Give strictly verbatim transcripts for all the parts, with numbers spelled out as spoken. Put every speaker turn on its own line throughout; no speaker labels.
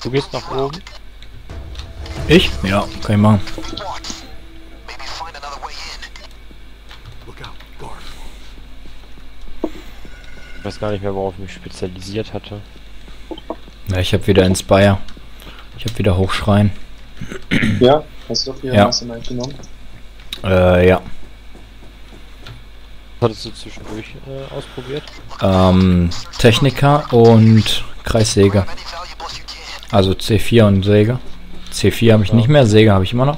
Du gehst nach oben.
Ich? Ja, kann ich machen.
Ich weiß gar nicht mehr, worauf ich mich spezialisiert hatte.
Ja, ich habe wieder Inspire. Ich habe wieder Hochschreien.
Ja, hast du doch wieder
Ja.
Mastermind genommen?
Äh, ja.
Was hattest du zwischendurch äh, ausprobiert?
Ähm, Techniker und Kreissäge. Also C vier und Säge. C vier habe ich
Ja.
nicht mehr, Säge habe ich immer noch.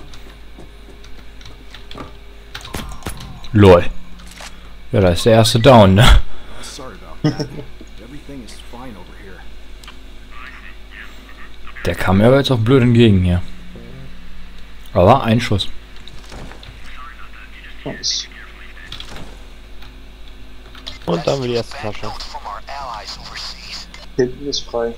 Lol. Ja, da ist der erste Down, ne?
Sorry about that. Everything is fine over here.
Der kam mir aber jetzt auch blöd entgegen hier. Aber ein Schuss.
Nice.
Und dann wir die erste Tasche.
Hinten ist frei.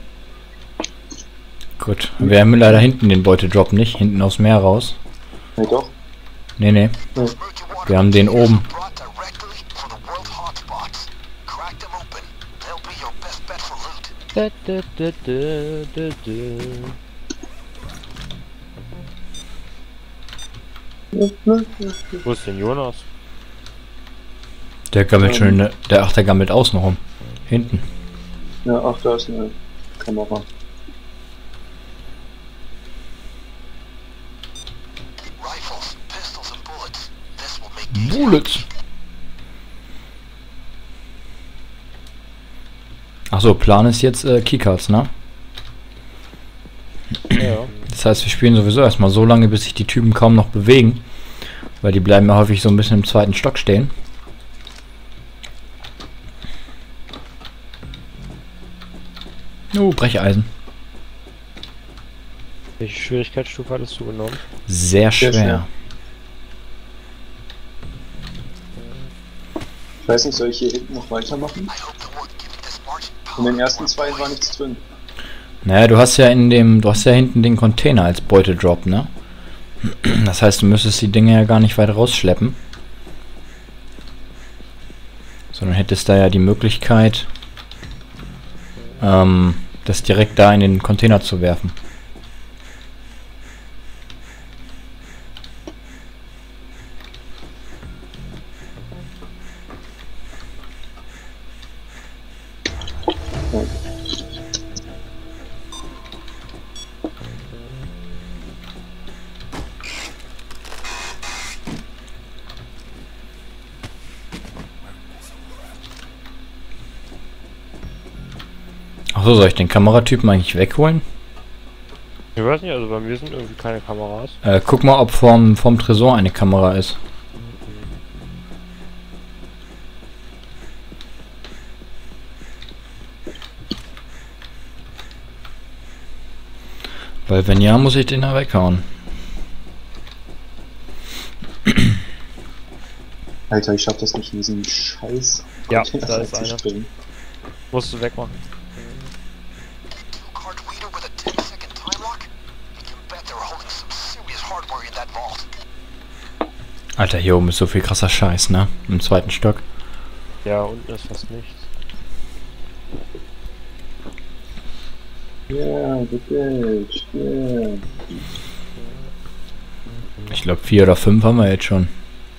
Gut. Wir haben leider hinten den Beutedrop nicht. Hinten aufs Meer raus.
Ne, doch.
Nee, nee.
Nee.
Wir haben den oben.
Da, da, da, da, da, da. Wo ist denn Jonas?
Der gammelt schon in der, der, ach, der gammelt außen rum. Hinten.
Ja, ach, da ist eine Kamera.
Bullets. Achso, Plan ist jetzt äh, Keycards, ne?
Ja.
Das heißt, wir spielen sowieso erstmal so lange, bis sich die Typen kaum noch bewegen. Weil die bleiben ja häufig so ein bisschen im zweiten Stock stehen. Oh, Brecheisen.
Welche Schwierigkeitsstufe hattest du genommen?
Sehr schwer.
Sehr schwer. Ich weiß nicht, soll ich hier hinten noch weitermachen? In den ersten zwei war nichts drin.
Naja, du hast ja in dem, du hast ja hinten den Container als Beutedrop, ne? Das heißt, du müsstest die Dinge ja gar nicht weit rausschleppen. Sondern hättest da ja die Möglichkeit, ähm, das direkt da in den Container zu werfen. Achso, soll ich den Kameratypen eigentlich wegholen?
Ich weiß nicht, also bei mir sind irgendwie keine Kameras.
Äh, guck mal, ob vom, vom Tresor eine Kamera ist. Weil wenn ja, muss ich den da weghauen.
Alter, ich schaff das nicht in diesen Scheiß.
Ja,
Container
da ist einer.
reinzuspringen.
Musst du wegmachen.
Alter, hier oben ist so viel krasser Scheiß, ne? Im zweiten Stock.
Ja, unten ist fast nichts.
Ja, bitte. Ja.
Ich glaube vier oder fünf haben wir jetzt schon.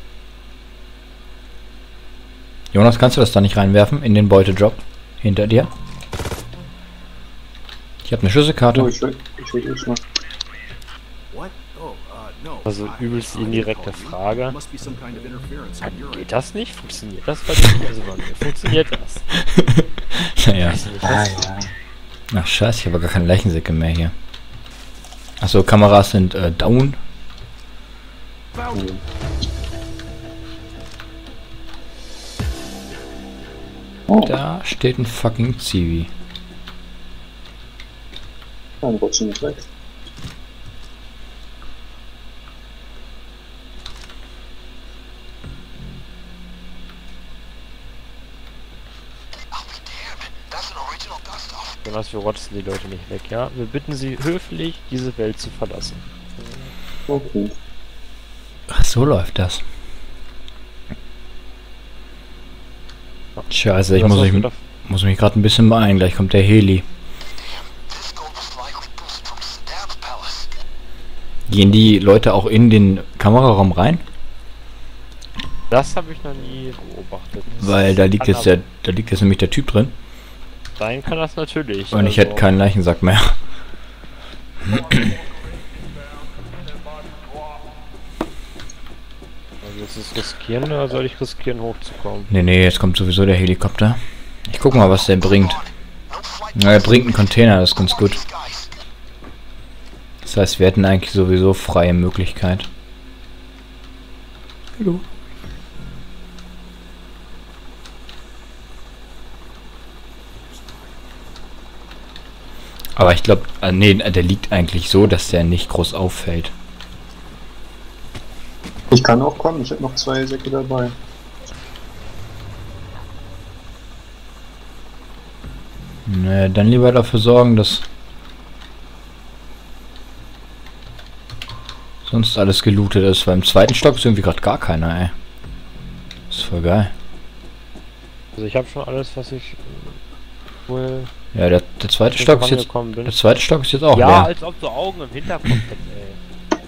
Jonas, kannst du das da nicht reinwerfen? In den Beutedrop? Hinter dir? Ich habe eine Schlüsselkarte.
Oh, ich will, ich will ich mal.
What? Oh, uh, no.
Also übelst indirekte Frage.
Must be some kind of interference on your
Geht
end.
das nicht? Funktioniert das bei dir? Also bei mir funktioniert das.
Naja.
Weiß nicht,
Ah,
was-
ja.
Ach scheiße, ich habe gar keine Leichensäcke mehr hier. Achso, Kameras sind äh, down.
Oh,
Da steht ein fucking Zivi.
dann rutschen nicht weg.
Jonas, wir rotzen die Leute nicht weg, ja? Wir bitten sie höflich, diese Welt zu verlassen.
Okay.
Ach, so läuft das. Scheiße, ich
Was
muss
hast
mich,
du da-
muss mich gerade ein bisschen beeilen. Gleich kommt der Heli. Gehen die Leute auch in den Kameraraum rein?
Das habe ich noch nie beobachtet. Das
Weil da liegt
kann
jetzt der, da liegt jetzt nämlich der Typ drin.
Sein kann das natürlich.
Und ich hätte keinen Leichensack mehr.
Also willst du es riskieren oder soll ich riskieren hochzukommen?
Nee, nee, jetzt kommt sowieso der Helikopter. Ich guck mal, was der bringt. Na, er bringt einen Container, das ist ganz gut. Das heißt, wir hätten eigentlich sowieso freie Möglichkeit. Hallo. Aber ich glaube, äh, nee, der liegt eigentlich so, dass der nicht groß auffällt.
Ich kann auch kommen, ich habe noch zwei Säcke dabei.
Nee, dann lieber dafür sorgen, dass sonst alles gelootet ist, weil im zweiten Stock ist irgendwie gerade gar keiner, ey. Ist voll geil.
Also ich habe schon alles, was ich wohl
Ja, der, der zweite Stock ist jetzt,
bin.
der zweite Stock ist jetzt auch
Ja,
leer.
als ob du Augen im Hinterkopf hättest, ey.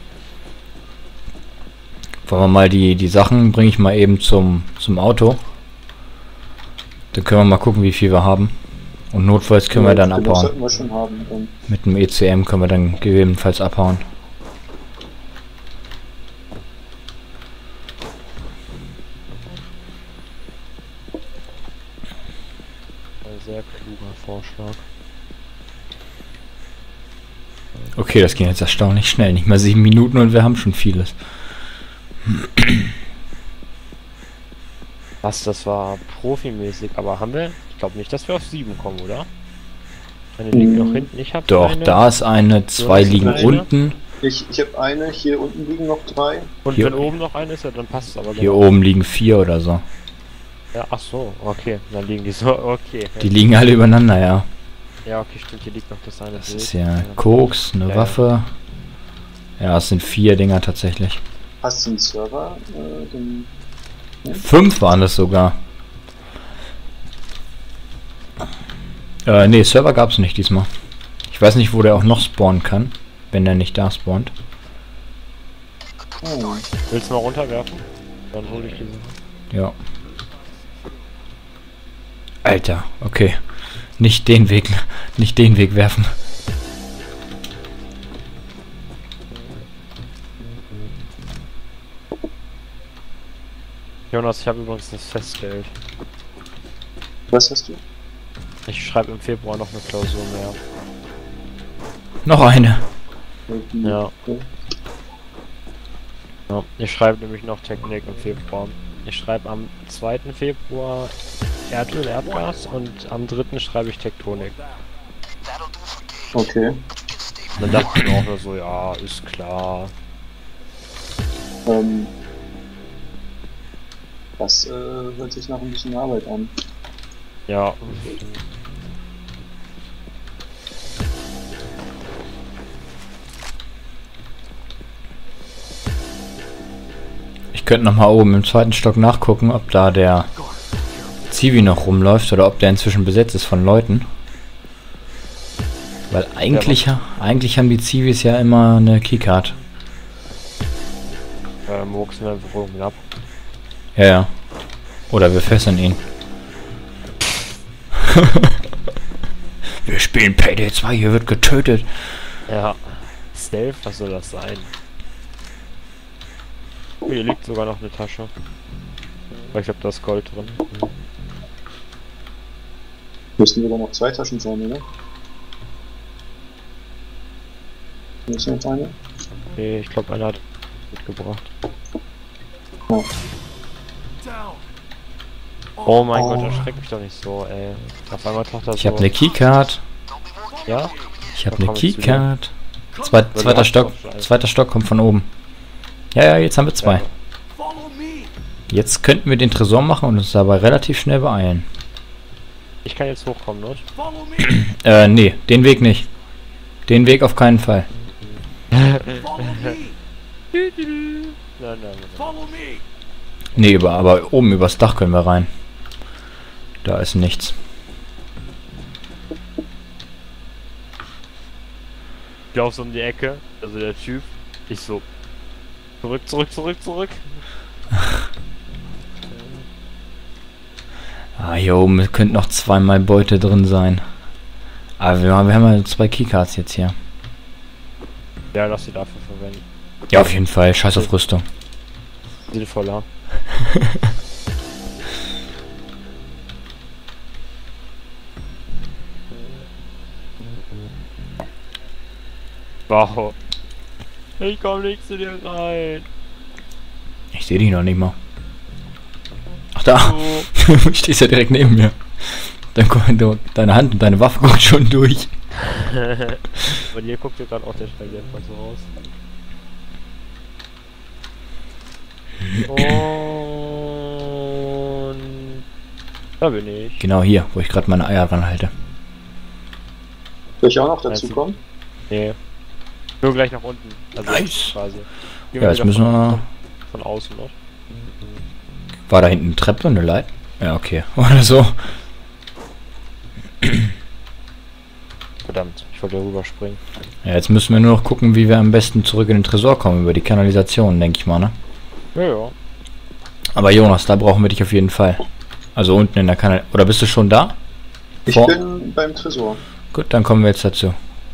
Wollen wir mal die, die Sachen, bringe ich mal eben zum, zum Auto. Dann können wir mal gucken, wie viel wir haben. Und notfalls können wir dann
genug
abhauen.
sollten wir schon haben, dann.
Mit dem E C M können wir dann gegebenenfalls abhauen.
Ein sehr kluger Vorschlag.
Okay, das ging jetzt erstaunlich schnell. Nicht mal sieben Minuten und wir haben schon vieles.
Was, das war profimäßig, aber haben wir? Ich glaube nicht, dass wir auf sieben kommen, oder? Eine liegt noch hinten, ich habe
Doch,
eine.
da ist eine, zwei
hast du
liegen
eine?
unten.
Ich, ich habe eine, hier unten liegen noch drei.
Und
hier-
wenn oben noch eine ist, ja, dann passt es aber
Hier
genau.
oben liegen vier oder so.
Ja, ach so, okay, dann liegen die so, okay.
Die liegen alle übereinander, ja.
Ja, okay, stimmt, hier liegt noch das eine
Das
Bild.
ist ja Koks, eine
Ja, ja.
Waffe. Ja, es sind vier Dinger tatsächlich.
Hast du einen Server? Äh, den
Fünf waren es sogar. Äh, nee, Server gab es nicht diesmal. Ich weiß nicht, wo der auch noch spawnen kann, wenn der nicht da spawnt.
oh.
Willst du mal runterwerfen? Dann hole ich diese.
Ja. Alter, okay. Nicht den Weg, nicht den Weg werfen.
Jonas, ich habe übrigens das Festgeld.
Was hast du?
Ich schreibe im Februar noch eine Klausur mehr.
Noch eine.
Ja.
Okay.
Ja, ich schreibe nämlich noch Technik im Februar. Ich schreibe am zweiten Februar Erdöl, Erdgas und am dritten schreibe ich Tektonik.
Okay.
Und dann dachte ich mir auch nur so, ja, ist klar.
Ähm, das äh, hört sich nach ein bisschen Arbeit an.
Ja.
Ich könnte noch mal oben im zweiten Stock nachgucken, ob da der Zivi noch rumläuft oder ob der inzwischen besetzt ist von Leuten. Weil eigentlich, ha eigentlich haben die Zivis ja immer eine Keycard.
Äh, murksen wir einfach oben ab.
Ja, ja. Oder wir fesseln ihn. Wir spielen Payday zwei, hier wird getötet.
Ja. Stealth, was soll das sein? Oh, hier liegt sogar noch eine Tasche. Aber ich glaube, da ist Gold drin.
Müssten sogar noch zwei Taschen sein, oder? Ist noch eine?
Nee, ich glaube, einer hat mitgebracht.
Ja.
Oh mein
Oh.
Gott, erschreck mich doch nicht so, ey. Auf einmal taucht das
Ich
so...
habe eine Keycard.
Ja?
Ich habe
Da
eine
komm ich zu
Keycard. Zwei,
du
zweiter
hast
Stock.
doch schon-
Zweiter Stock kommt von oben. Ja, ja, jetzt haben wir zwei.
Ja.
Jetzt könnten wir den Tresor machen und uns dabei relativ schnell beeilen.
Ich kann jetzt hochkommen, ne?
Äh, nee, den Weg nicht. Den Weg auf keinen Fall.
Nein, nein, nein.
Nee, über, aber oben übers Dach können wir rein. Da ist nichts.
Ich lauf so um die Ecke, also der Typ, Ich so. Zurück, zurück, zurück, zurück.
Ah, hier oben könnten noch zweimal Beute drin sein. Aber wir, wir haben ja zwei Keycards jetzt hier.
Ja, lass sie dafür verwenden.
Ja, auf jeden Fall. Scheiß auf Rüstung.
Sinnvoller. Wow. Ich komm nicht zu dir rein.
Ich sehe dich noch nicht mal. Ach da.
So.
Du stehst ja direkt neben mir. Dann kommt du, deine Hand und deine Waffe guckt schon durch.
Bei dir guckt dir gerade auch der Stagger mal so raus. Und da bin ich.
Genau hier, wo ich gerade meine Eier dran halte.
Soll ich auch noch dazu kommen?
Nee. Nur gleich nach unten. Also
Nice.
quasi.
Ja, jetzt müssen wir...
Von außen noch.
War da hinten eine Treppe und eine Leiter? Ja, okay. Oder so.
Verdammt, ich wollte rüberspringen.
Ja, jetzt müssen wir nur noch gucken, wie wir am besten zurück in den Tresor kommen. Über die Kanalisation, denke ich mal, ne?
Ja, ja.
Aber Jonas, da brauchen wir dich auf jeden Fall. Also unten in der Kanal... Oder bist du schon da?
Ich
Vor-
bin beim Tresor.
Gut, dann kommen wir jetzt dazu.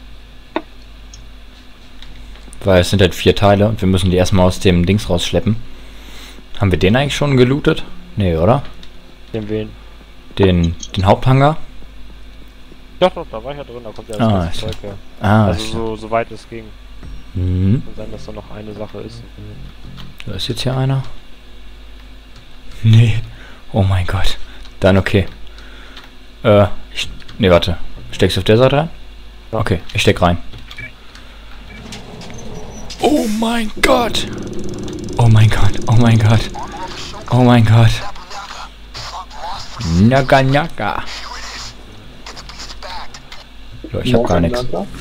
Weil es sind halt vier Teile und wir müssen die erstmal aus dem Dings rausschleppen. Haben wir den eigentlich schon gelootet? Nee, oder?
Den wen?
Den, den Haupthangar?
Doch, doch, da war ich ja drin, da kommt ja das
Ah,
ganze
ist-
Zeug her.
Ah,
Also
ist-
so, so weit es ging.
Mhm.
Kann sein, dass da noch eine Sache ist.
Da ist jetzt hier einer. Nee. Oh mein Gott. Dann okay. Äh, ich, nee, warte. Steckst du auf der Seite rein?
Ja.
Okay, ich steck rein. Oh mein Gott. Oh mein Gott. Oh mein Gott. Oh mein Gott. Naga naga. So, ich hab gar nichts.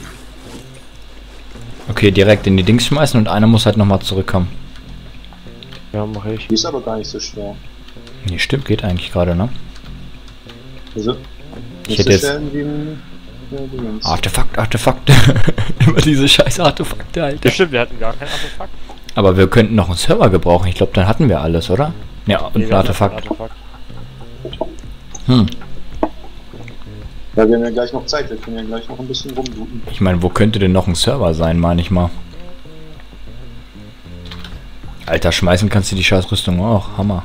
Okay, direkt in die Dings schmeißen und einer muss halt nochmal zurückkommen.
Ja, mach ich.
Die ist aber gar nicht so schwer.
Nee, stimmt, geht eigentlich gerade, ne?
Also,
Ich
nicht
hätte
so
jetzt-
schwer wie im ja, Dingens.
Artefakt, Artefakt. Immer diese scheiß Artefakte, Alter.
Ja, stimmt, wir hatten gar kein Artefakt.
Aber wir könnten noch einen Server gebrauchen. Ich glaube, dann hatten wir alles, oder? Ja, und
Nee,
ein
wir hatten
Artefakt.
kein Artefakt.
Hm.
Ja, wir haben ja gleich noch Zeit, wir können ja gleich noch ein bisschen rumlooten.
Ich meine, wo könnte denn noch ein Server sein, meine ich mal. Alter, schmeißen kannst du die scheiß Rüstung auch. Hammer.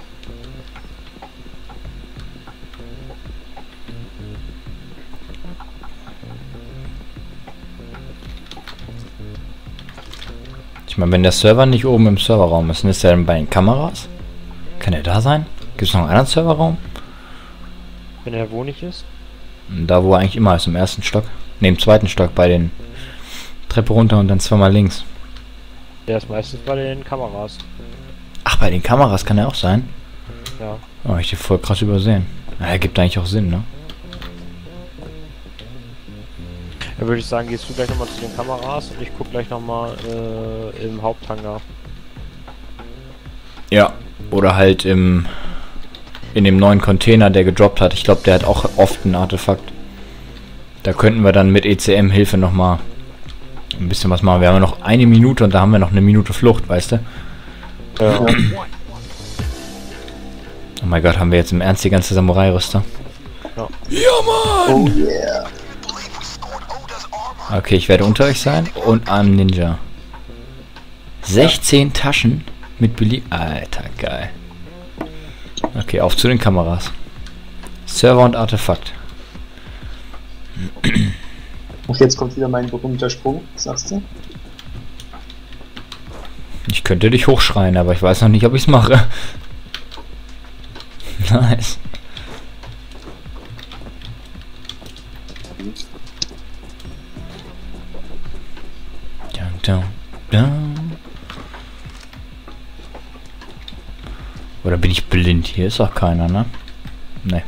Ich meine, wenn der Server nicht oben im Serverraum ist, dann ist er dann bei den Kameras? Kann er da sein? Gibt es noch einen anderen Serverraum?
Wenn er wo nicht ist?
Da, wo er eigentlich immer ist, im ersten Stock. Ne, im zweiten Stock, bei den Treppe runter und dann zweimal links.
Der ist meistens bei den Kameras.
Ach, bei den Kameras kann er auch sein?
Ja.
Oh, ich hab voll krass übersehen. Ja, gibt eigentlich auch Sinn, ne?
Dann würde ich sagen, gehst du gleich nochmal zu den Kameras und ich guck gleich nochmal äh, im Haupthangar.
Ja. Oder halt im... in dem neuen Container, der gedroppt hat. Ich glaube, der hat auch oft ein Artefakt. Da könnten wir dann mit E C M-Hilfe nochmal ein bisschen was machen. Wir haben ja noch eine Minute und da haben wir noch eine Minute Flucht, weißt du?
Ja.
Oh mein Gott, haben wir jetzt im Ernst die ganze Samurai-Rüster?
Ja.
Ja, Mann!
Oh yeah!
Okay, ich werde unter euch sein und am Ninja. sechzehn Taschen mit Belie... Alter, geil. Okay, auf zu den Kameras. Server und Artefakt.
Und jetzt kommt wieder mein berühmter Sprung, sagst du?
Ich könnte dich hochschreien, aber ich weiß noch nicht, ob ich es mache. Nice. Dun, dun, dun. Oder bin ich blind? Hier ist auch keiner, ne? Ne.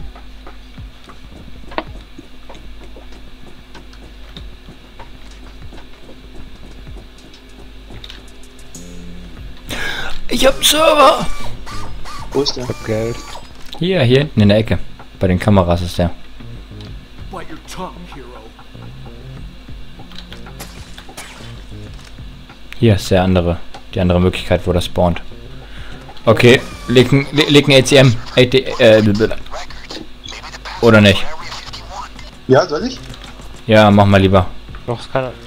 Ich hab einen Server!
Wo ist der?
Ich hab Geld.
Hier, hier hinten in der Ecke. Bei den Kameras ist der.
Bite your tongue, hero.
Hier ist der andere. Die andere Möglichkeit, wo das spawnt. Okay, leg ein, leg ein A C M. A T, äh, oder nicht?
Ja, soll ich?
Ja, mach mal lieber.
Doch, ist keiner.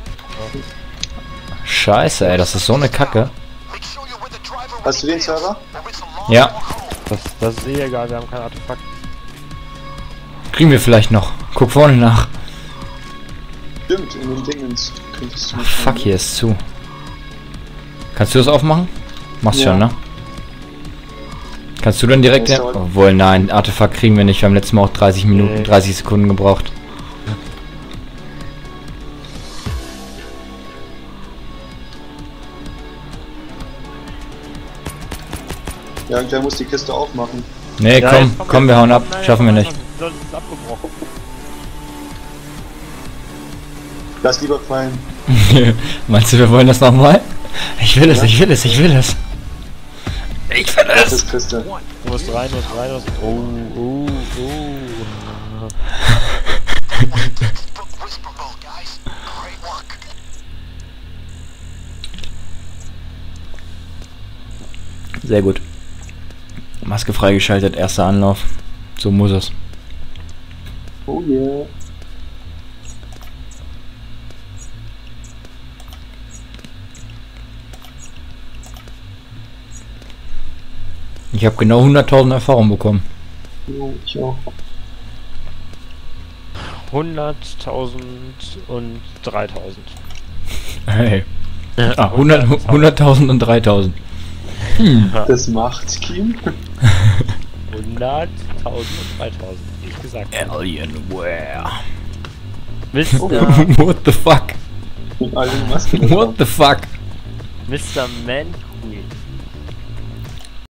Scheiße, ey, das ist so eine Kacke.
Hast du den Server?
Ja,
Das, das ist eh egal, wir haben kein Artefakt.
kriegen wir vielleicht noch. Guck vorne nach.
Stimmt, in den Dingens. Könntest du
Ach,
mal
fuck,
schauen.
hier ist zu. Kannst du das aufmachen? Machst
Ja.
schon, ne? Kannst du dann direkt...
Das
Ja?
dauert.
Obwohl, nein, Artefakt kriegen wir nicht. Wir haben letztes Mal auch dreißig Minuten,
Nee.
dreißig Sekunden gebraucht.
Ja, der muss die Kiste aufmachen.
Nee,
Ja,
komm,
jetzt kommt
komm,
der-
wir hauen ab.
Nein,
Schaffen wir
nein,
nicht.
nein, Sonst ist es abgebrochen.
Lass lieber fallen.
Meinst du, wir wollen das nochmal? Ich will es, ich will es, ich will es. Ich will
Das
es.
ist Kiste.
Du musst rein, du musst rein, du musst... Oh, oh, oh.
Sehr gut. Maske freigeschaltet, erster Anlauf. So muss es.
Oh yeah.
Ich habe genau hunderttausend Erfahrung bekommen.
Jo, ich auch.
hunderttausend und dreitausend.
Hey. Ah, hundert, hunderttausend und dreitausend. Hm.
Das macht Kim.
hunderttausend und dreitausend, wie ich gesagt habe.
Alienware.
Mister
What the fuck?
Und alle Masken.
What the fuck?
Mister Man Queen.